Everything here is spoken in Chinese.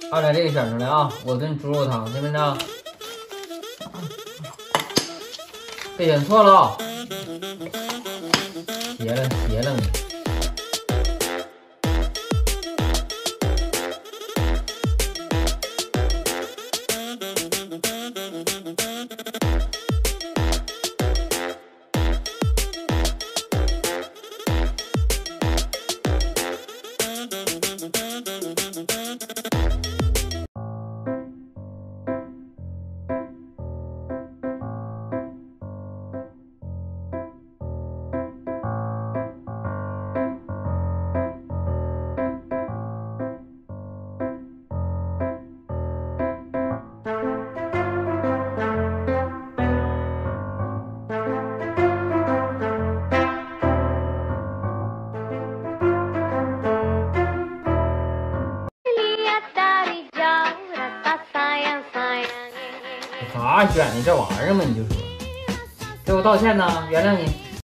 二来这个选出来啊，我炖猪肉汤，听没听到？别选错了啊！邪了你！啥选的这玩意儿嘛？你就说，给我道歉呢，原谅你。